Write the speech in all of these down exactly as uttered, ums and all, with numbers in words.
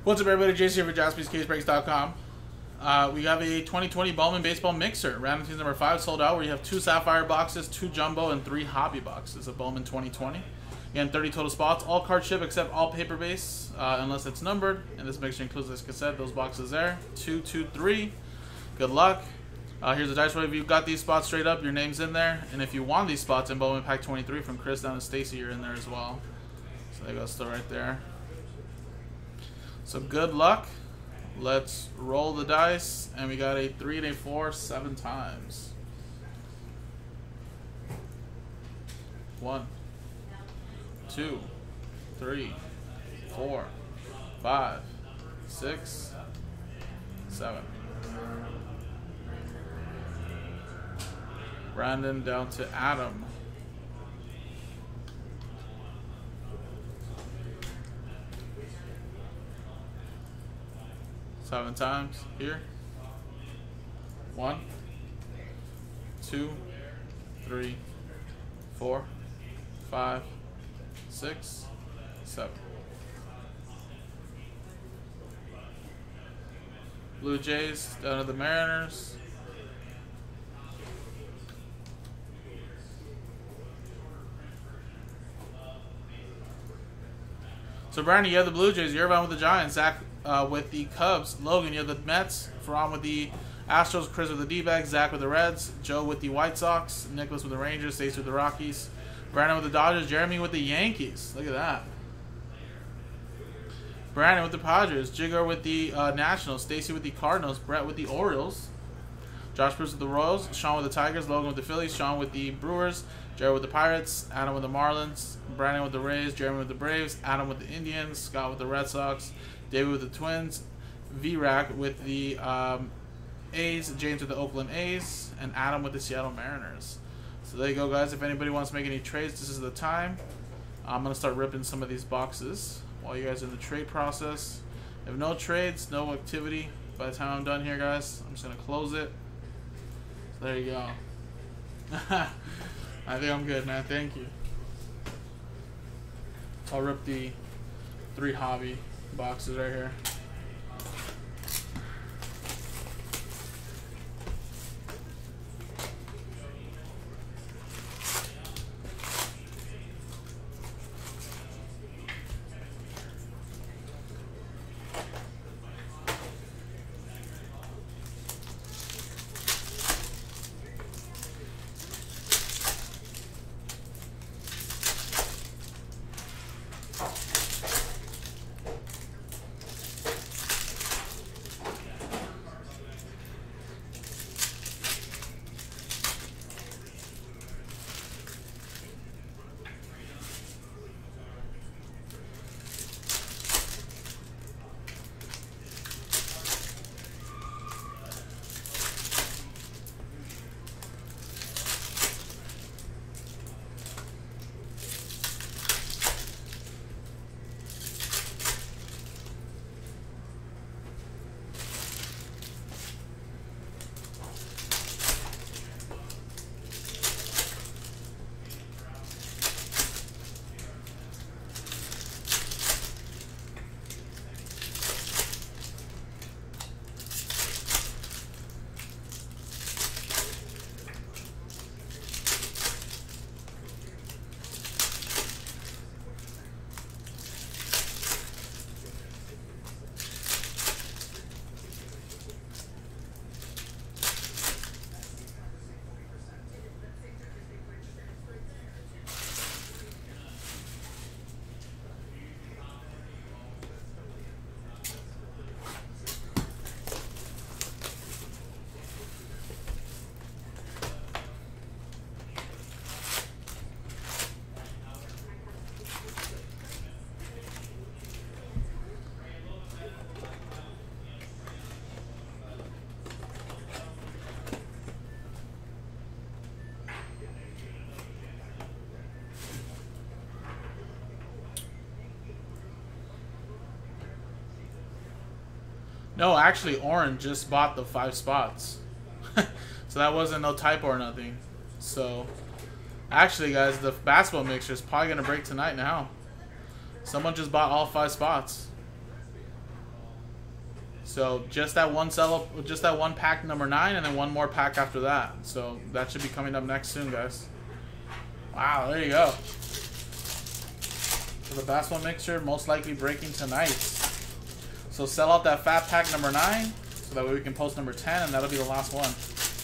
What's up, everybody? Jason here for Jaspys Case Breaks dot com. Uh, we have a twenty twenty Bowman Baseball Mixer. Random teams number five sold out, where you have two Sapphire boxes, two Jumbo, and three Hobby boxes of Bowman twenty twenty. Again, thirty total spots. All card ship except all paper base, uh, unless it's numbered. And this mixer includes, like I said, those boxes there. Two, two, three. Good luck. Uh, here's the dice roll. If you've got these spots straight up, your name's in there. And if you won these spots in Bowman Pack twenty-three from Chris down to Stacy, you're in there as well. So there you go, still right there. So good luck. Let's roll the dice, and we got a three and a four seven times. One, two, three, four, five, six, seven. Brandon down to Adam. Seven times here. One, two, three, four, five, six, seven. Blue Jays down to the Mariners. So Brandon, you have the Blue Jays. You're on with the Giants. Zach uh, with the Cubs. Logan, you have the Mets. Ferran with the Astros. Chris with the D-backs. Zach with the Reds. Joe with the White Sox. Nicholas with the Rangers. Stace with the Rockies. Brandon with the Dodgers. Jeremy with the Yankees. Look at that. Brandon with the Padres. Jigger with the uh, Nationals. Stacy with the Cardinals. Brett with the Orioles. Josh Bruce with the Royals. Sean with the Tigers. Logan with the Phillies. Sean with the Brewers. Jared with the Pirates. Adam with the Marlins. Brandon with the Rays. Jeremy with the Braves. Adam with the Indians. Scott with the Red Sox. David with the Twins. V-Rack with the um, A's. James with the Oakland A's. And Adam with the Seattle Mariners. So there you go, guys. If anybody wants to make any trades, this is the time. I'm going to start ripping some of these boxes while you guys are in the trade process. If no trades, no activity. By the time I'm done here, guys, I'm just going to close it. So there you go. I think I'm good, man. Thank you. I'll rip the three hobby boxes right here. No, actually, Orange just bought the five spots. So that wasn't no typo or nothing. So, actually, guys, the basketball mixer is probably going to break tonight now. Someone just bought all five spots. So just that one sell, just that one pack number nine, and then one more pack after that. So that should be coming up next soon, guys. Wow, there you go. So the basketball mixer most likely breaking tonight. So sell out that fat pack number nine, so that way we can post number ten, and that'll be the last one.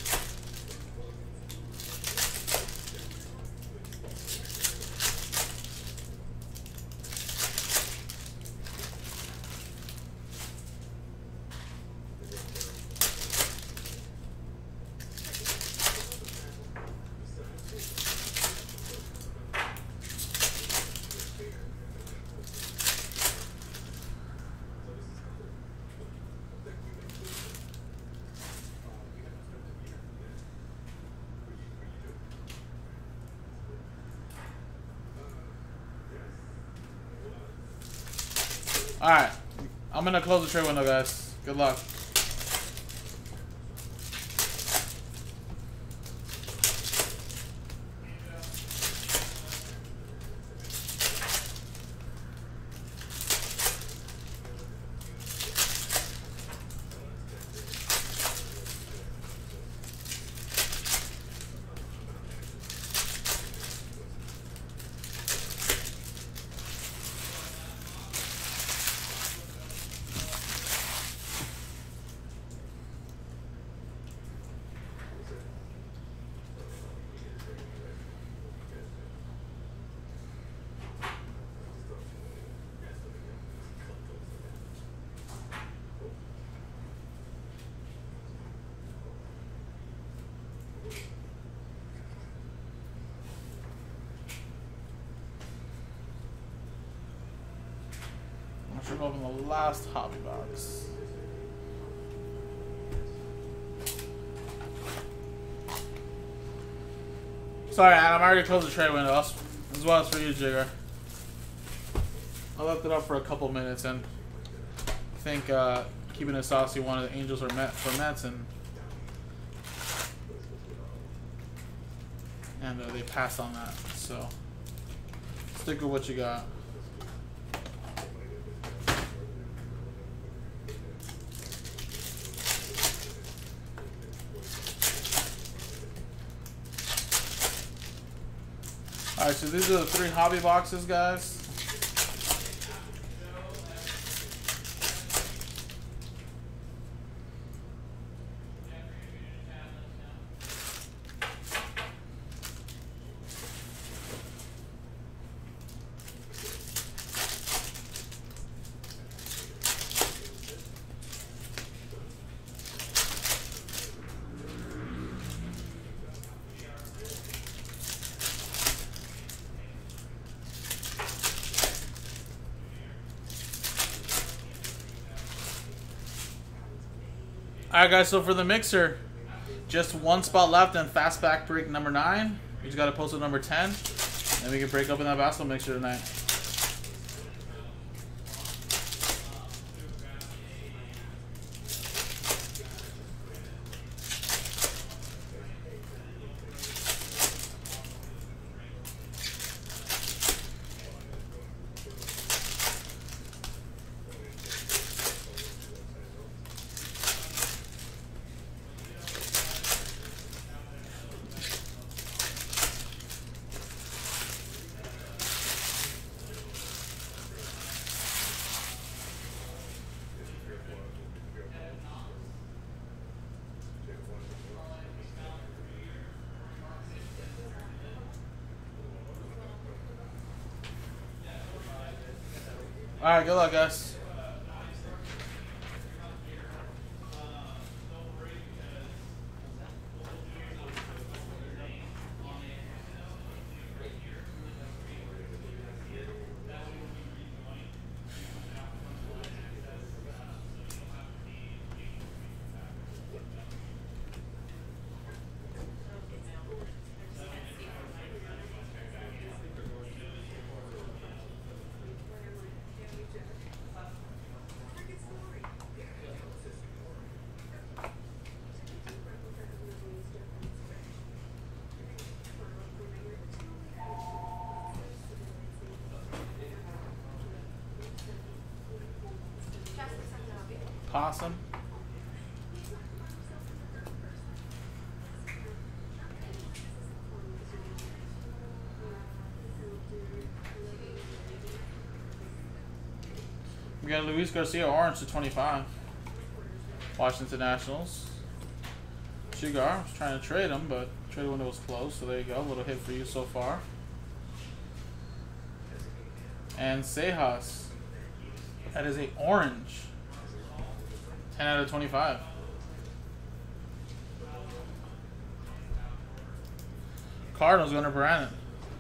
Alright, I'm going to close the trade window, guys. Good luck. I'm sure open the last hobby box. Sorry, Adam, I already closed the trade window. As well as for you, Jigger. I left it up for a couple minutes, and I think uh, keeping it saucy wanted the Angels or Met for Mets, and and uh, they passed on that. So stick with what you got. Alright, so these are the three hobby boxes, guys. Alright, guys, so for the mixer, just one spot left and fastback break number nine. We just got to post at number ten, and we can break open that basketball mixer tonight. Alright, good luck, guys. Possum. We got Luis Garcia, orange to twenty-five. Washington Nationals. Chigar, was trying to trade him, but trade window was closed, so there you go. A little hit for you so far. And Sejas. That is a orange. ten out of twenty-five. Cardinals going to Brandon.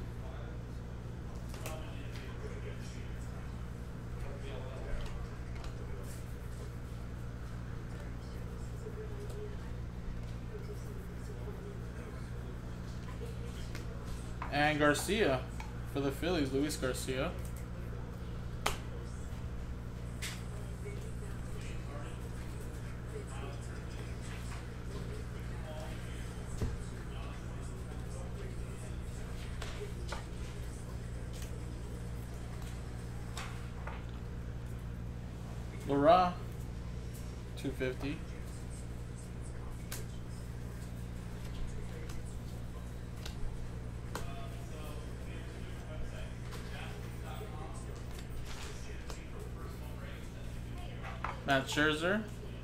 And Garcia for the Phillies, Luis Garcia. Laura, two fifty. Matt Scherzer.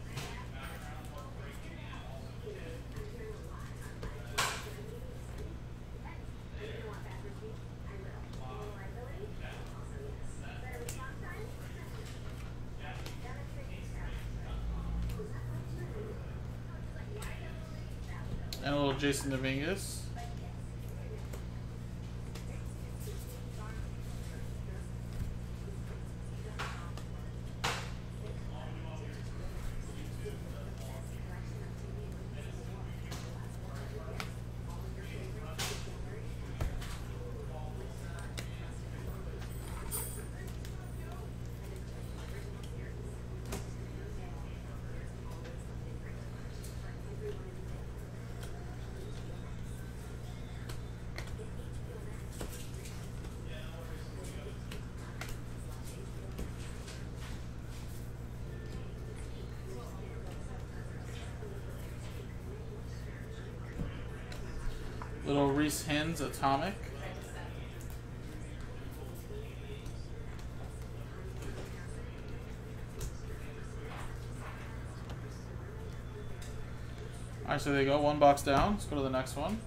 And a little Jason Dominguez. Little Reese Hins Atomic. Alright, so there you go. One box down. Let's go to the next one.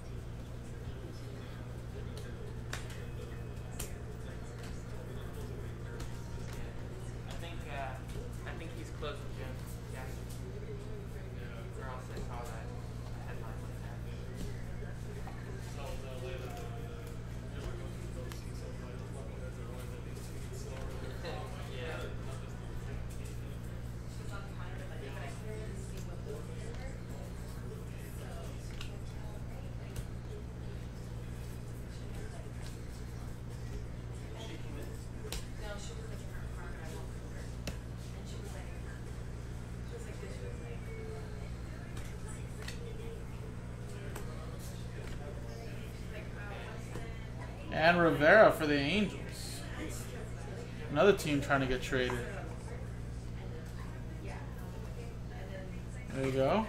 I think uh, I think he's close to Jim. Yeah. Or else I saw that headline like that. And Rivera for the Angels. Another team trying to get traded. There you go.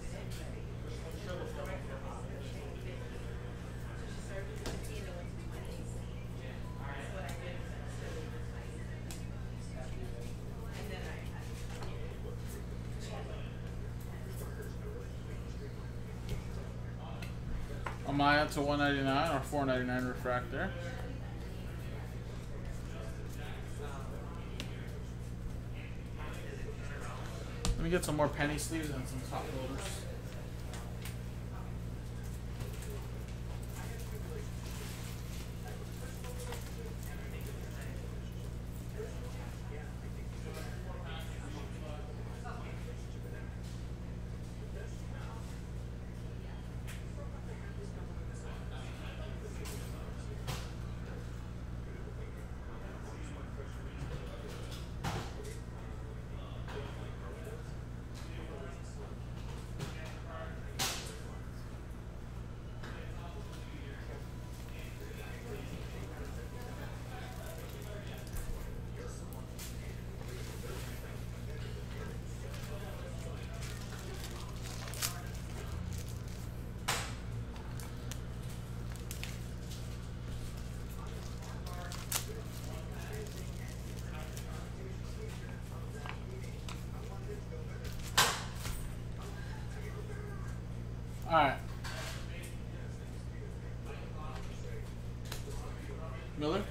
Amaya to one ninety-nine or four ninety-nine refractor. Let me get some more penny sleeves and some top loaders. All right. Miller.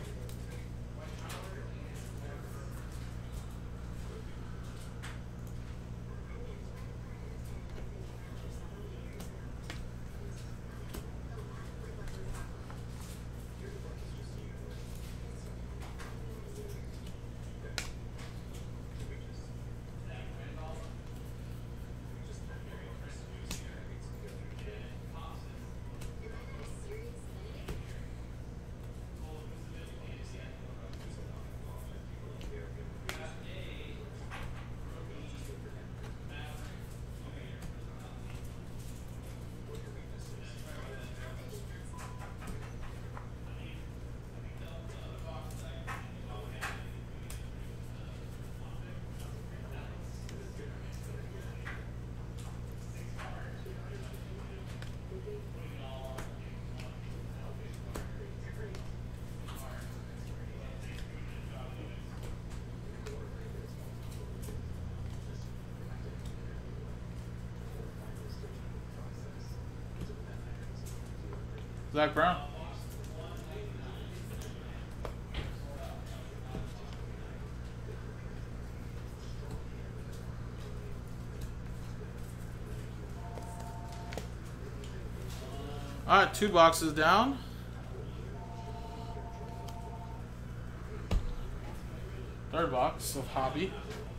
Zach Brown. All right, two boxes down. Third box of Hobby.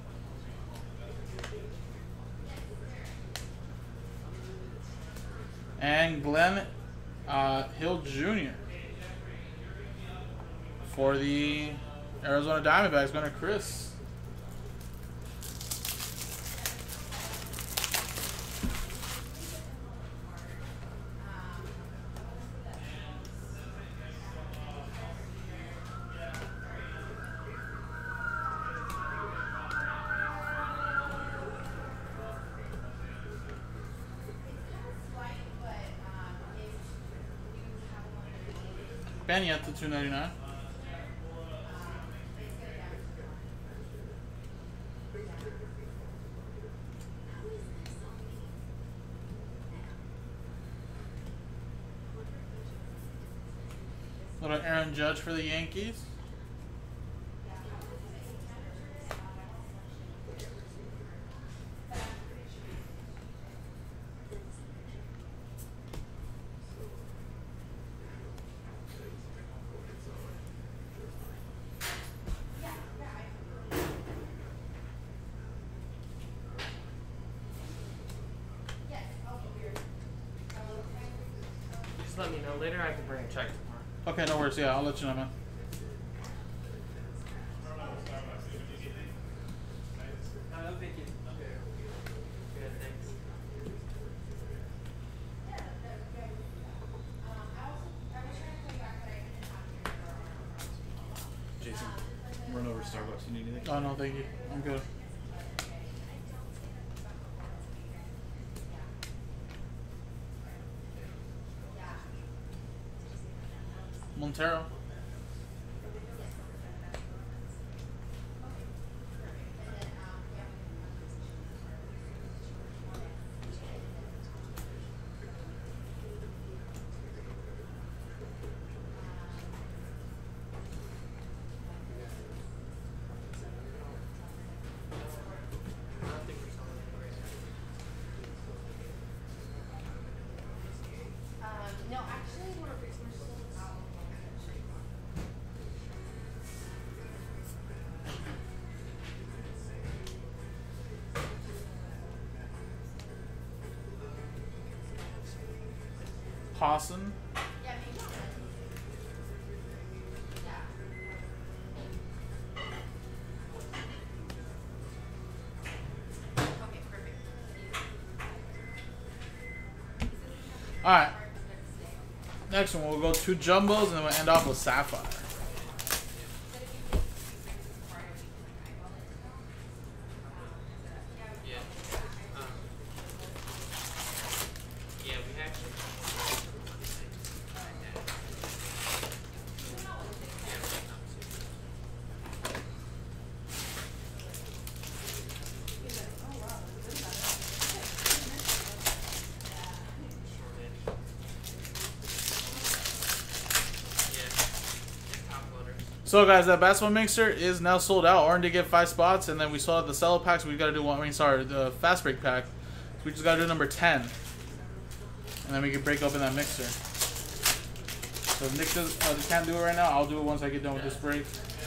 And Glenn uh, Hill Junior for the Arizona Diamondbacks, going to Chris. Banyet to two ninety-nine. Little Aaron Judge for the Yankees. Just let me know later. I can bring a check tomorrow. Okay, no worries. Yeah, I'll let you know, man. No, thank you. Good, thanks. Jason, run over to Starbucks. You need anything? Oh, no, thank you. I'm good. Montero. No, actually, we're we're sold out. Pawson. Yeah, maybe not. Yeah. Okay, perfect. All right. Next one, we'll go two jumbos, and then we'll end off with Sapphire. Yeah. Um, yeah, we actually. So guys, that basketball mixer is now sold out. Orange did get five spots, and then we sold out the cello packs. We got to do one. I mean, sorry, the fast break pack. So we just got to do number ten, and then we can break open that mixer. So if Nick does, uh, can't do it right now, I'll do it once I get done with this break.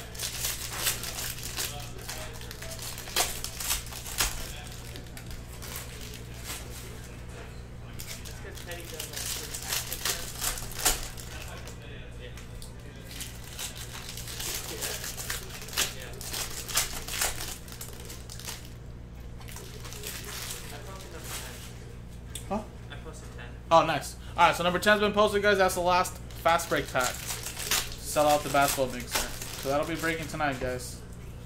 Huh? I posted ten. Oh, nice. All right, so number ten's been posted, guys. That's the last fast break pack. Sell out the basketball mixer. So that'll be breaking tonight, guys.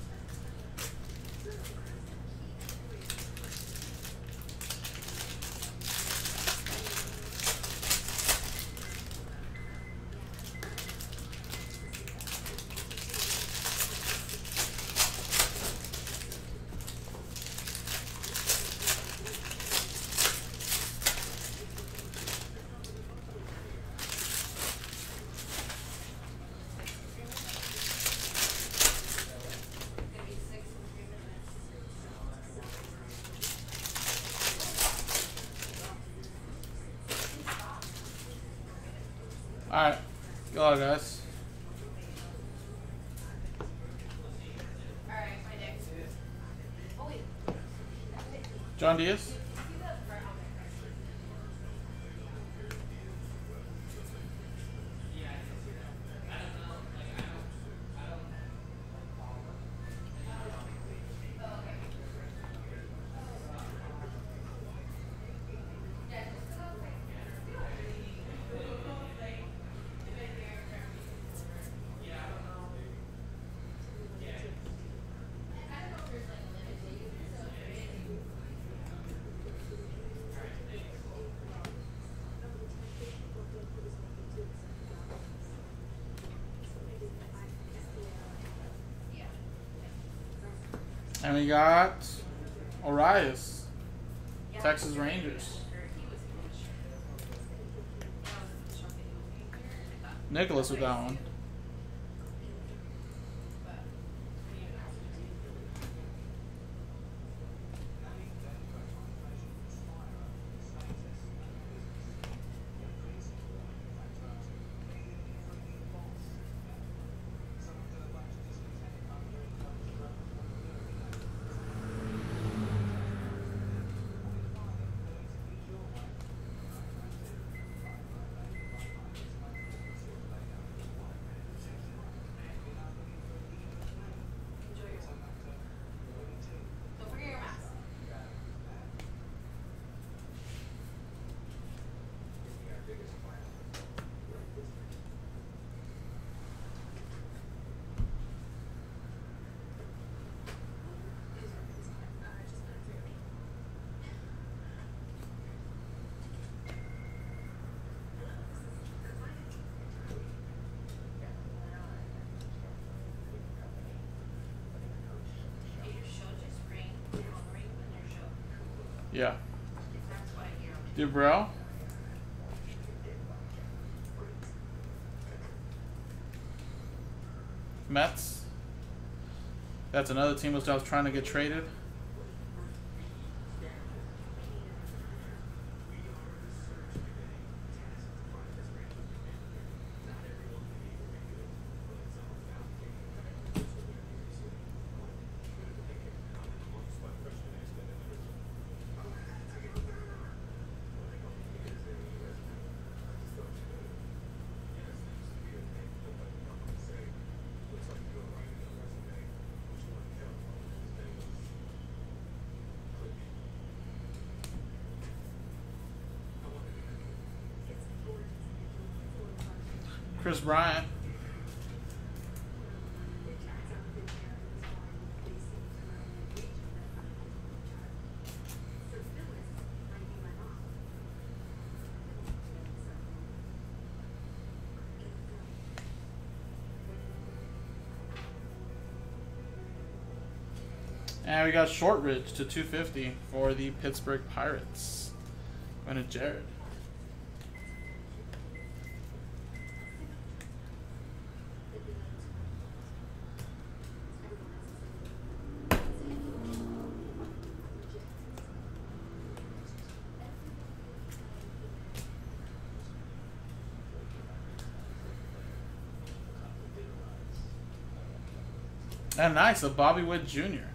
Alright, good luck, guys. Alright, my next. Oh, wait. John Diaz? And we got Orias, Texas Rangers. Nicholas with that one. Don't forget your mask. Hey, your show just ring. Your phone ring when your show. Yeah. That's why you're on. Dubrell. Mets. That's another team which I was trying to get traded. Chris Bryant. And we got Shortridge to two fifty for the Pittsburgh Pirates. Going to Jared. And nice, a Bobby Witt Junior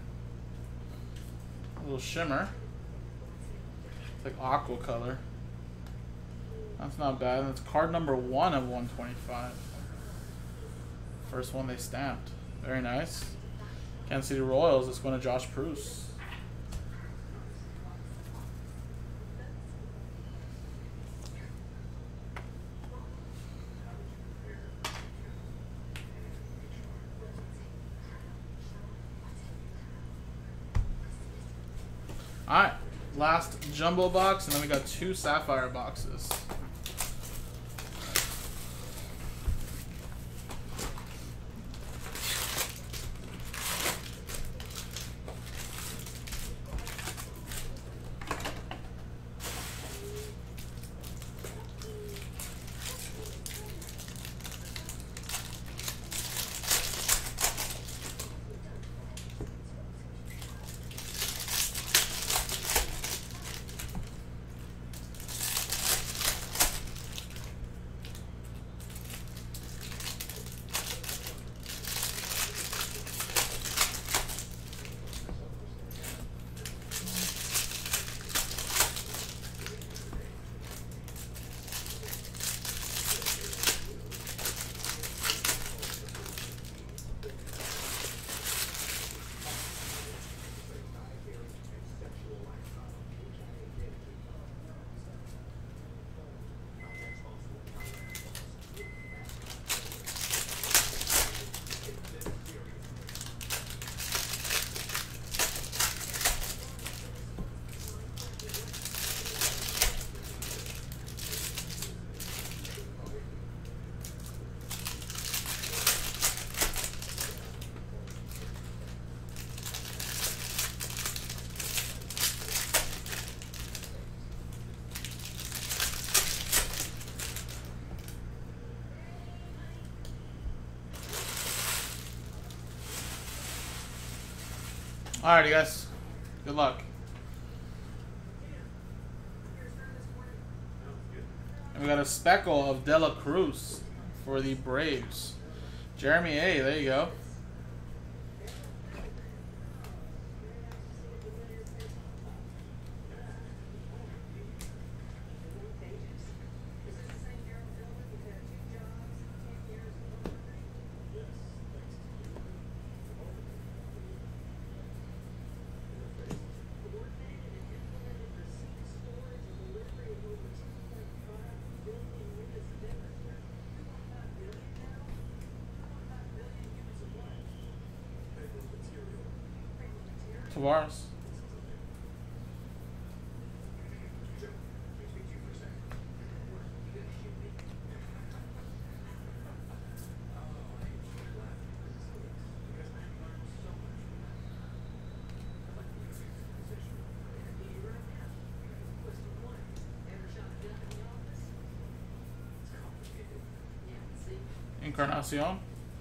A little shimmer. It's like aqua color. That's not bad. And it's card number one of one twenty-five. First one they stamped. Very nice. Kansas City Royals. It's going to Josh Pruce. Alright, last jumbo box, and then we got two Sapphire boxes. Alrighty, guys. Good luck. And we got a speckle of De La Cruz for the Braves. Jeremy A, there you go. Tavares. Encarnacion.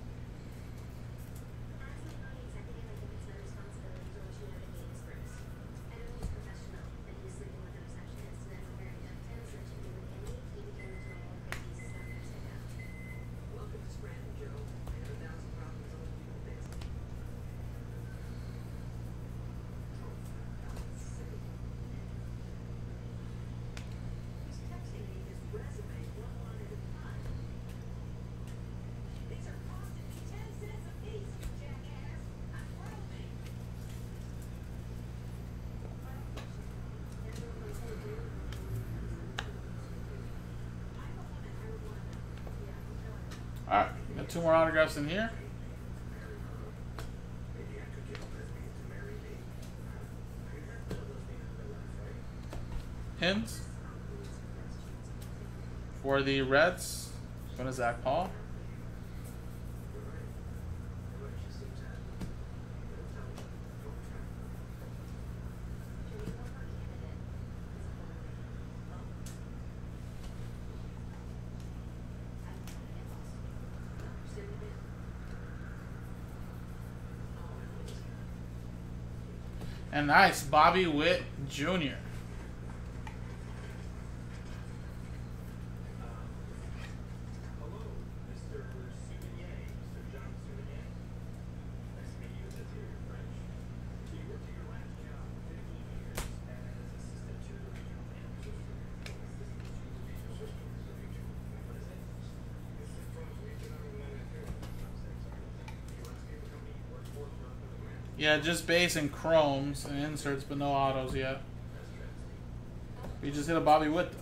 Alright, got two more autographs in here. Hins for the Reds, going to Zach Paul. And nice, Bobby Witt Junior Yeah, just base and chromes and inserts, but no autos yet. We just hit a Bobby Witt, though.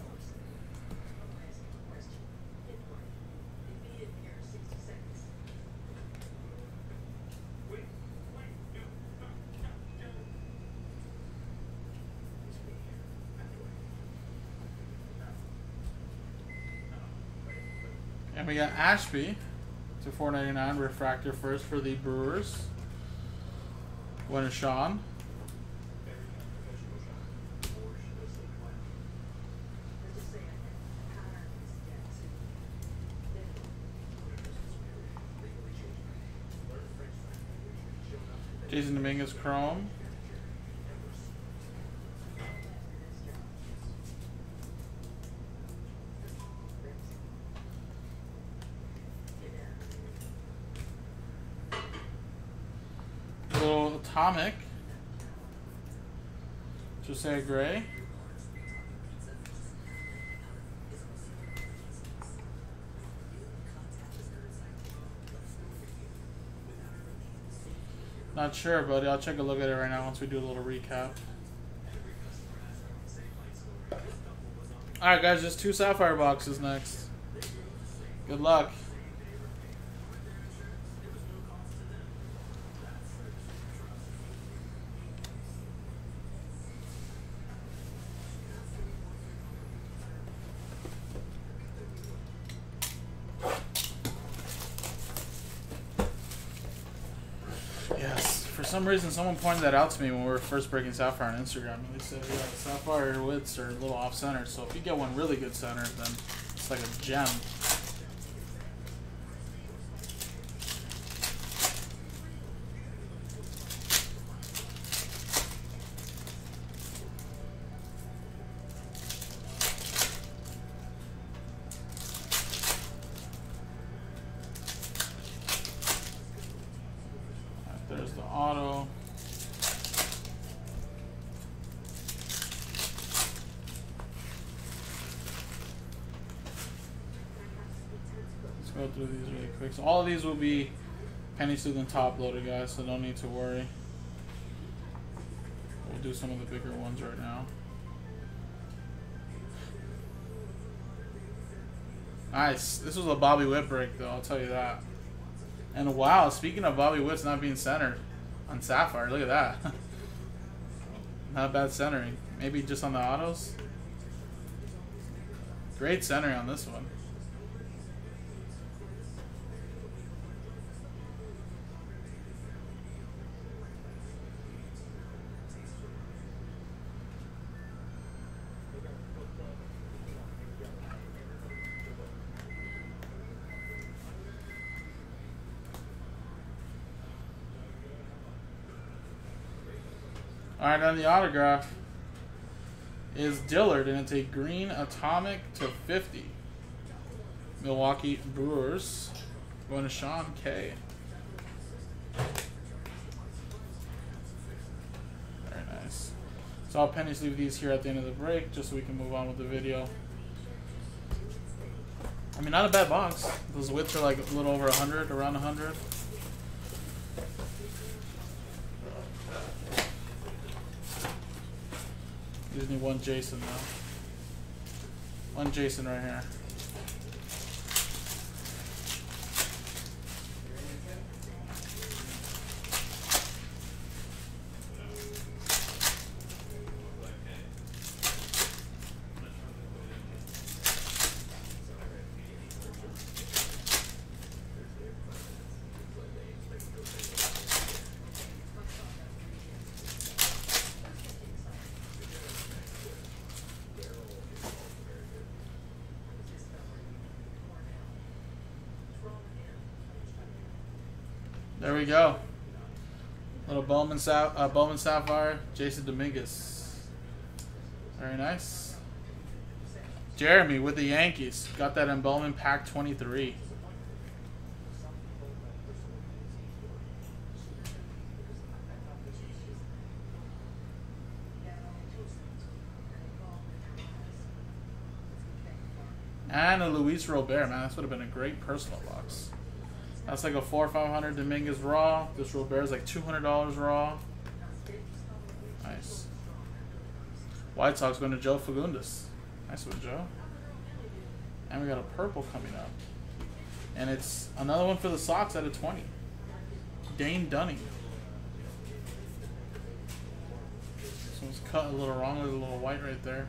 And we got Ashby to four ninety-nine refractor first for the Brewers. Winner Sean. Jason Dominguez Chrome. Little Atomic. Jose Gray. Not sure, buddy. I'll check a look at it right now once we do a little recap. Alright, guys, just two Sapphire boxes next. Good luck. Yes, for some reason someone pointed that out to me when we were first breaking Sapphire on Instagram, and they said, yeah, Sapphire widths are a little off-center, so if you get one really good center, then it's like a gem. There's the auto. Let's go through these really quick. So all of these will be penny student top loaded, guys, so don't need to worry. We'll do some of the bigger ones right now. Nice. This was a Bobby Witt break, though, I'll tell you that. And wow, speaking of Bobby Witt's not being centered on Sapphire, look at that. Not bad centering. Maybe just on the autos. Great centering on this one. Alright, on the autograph is Dillard, and it's a green Atomic to fifty. Milwaukee Brewers. Going to Sean K. Very nice. So I'll penny sleeve these here at the end of the break, just so we can move on with the video. I mean, not a bad box. Those widths are like a little over one hundred, around one hundred. You just need one Jason now. One Jason right here. There we go. Little Bowman, Sa uh, Bowman Sapphire, Jason Dominguez. Very nice. Jeremy with the Yankees. Got that in Bowman pack twenty-three. And a Luis Robert, man. This would have been a great personal box. That's like a four or five hundred Dominguez raw. This Robert is like two hundred dollars raw. Nice. White Sox going to Joe Fagundes. Nice one, Joe. And we got a purple coming up. And it's another one for the Sox at a twenty. Dane Dunning. This one's cut a little wrong. There's a little white right there.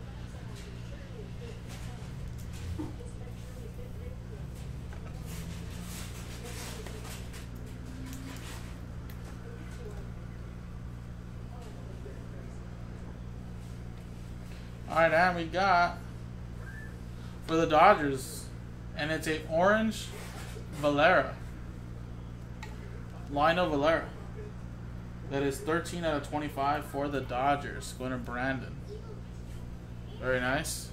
Alright, and we got for the Dodgers, and it's a orange Valera. Lino Valera. That is thirteen out of twenty-five for the Dodgers. Going to Brandon. Very nice.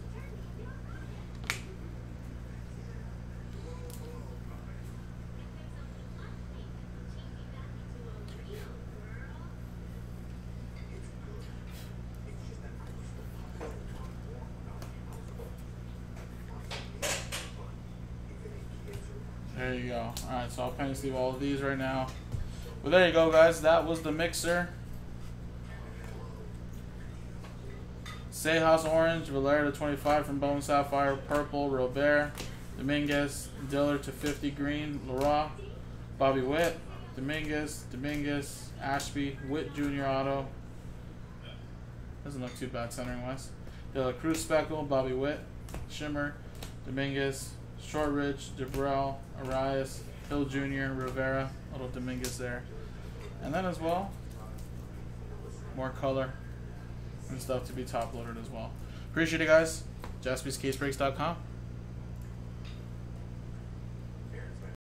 There you go. Alright, so I'll penny sleeve all of these right now. Well, there you go, guys. That was the mixer. Sejas Orange, Valera to twenty-five from Bowman Sapphire, Purple, Robert, Dominguez, Diller to fifty green, Leroy, Bobby Witt, Dominguez, Dominguez, Ashby, Witt Junior auto. Doesn't look too bad centering wise. De La Cruz Speckle, Bobby Witt, Shimmer, Dominguez, Shortridge, DeBrell, Arias, Hill Junior, Rivera, little Dominguez there. And then as well, more color and stuff to be top loaded as well. Appreciate it, guys. Jaspys Case Breaks dot com.